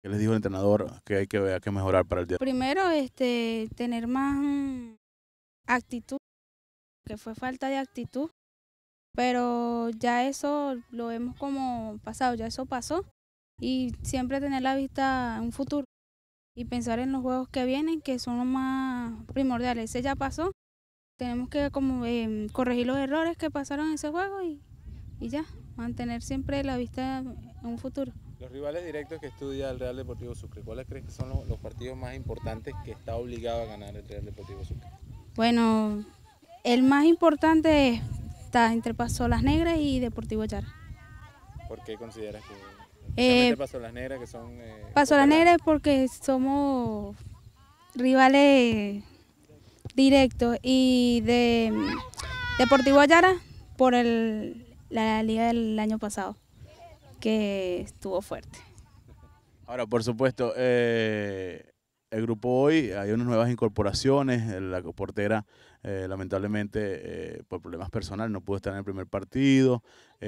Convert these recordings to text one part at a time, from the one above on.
¿Qué les dijo el entrenador que hay que mejorar para el día? Primero, tener más actitud, que fue falta de actitud, pero ya eso lo vemos como pasado, ya eso pasó y siempre tener la vista en un futuro y pensar en los juegos que vienen, que son los más primordiales. Ese ya pasó, tenemos que como corregir los errores que pasaron en ese juego y ya, mantener siempre la vista en un futuro. Los rivales directos que estudia el Real Deportivo Sucre, ¿cuáles crees que son los partidos más importantes que está obligado a ganar el Real Deportivo Sucre? Bueno, el más importante está entre Pasolas Negras y Deportivo Yara. ¿Por qué consideras que, Eh, especialmente Pasolas Negras, que son Pasolas Negras porque somos rivales directos y de Deportivo Yara por la liga del año pasado, que estuvo fuerte. Ahora, por supuesto, el grupo hoy, hay unas nuevas incorporaciones, la portera lamentablemente por problemas personales no pudo estar en el primer partido,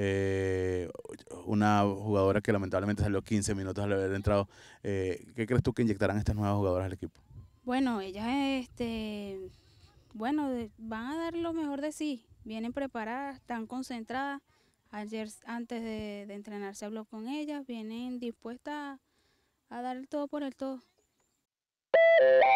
una jugadora que lamentablemente salió 15 minutos al haber entrado. ¿Qué crees tú que inyectarán estas nuevas jugadoras al equipo? Bueno, ellas bueno, van a dar lo mejor de sí, vienen preparadas, están concentradas. Ayer antes de entrenar se habló con ellas, vienen dispuestas a dar el todo por el todo.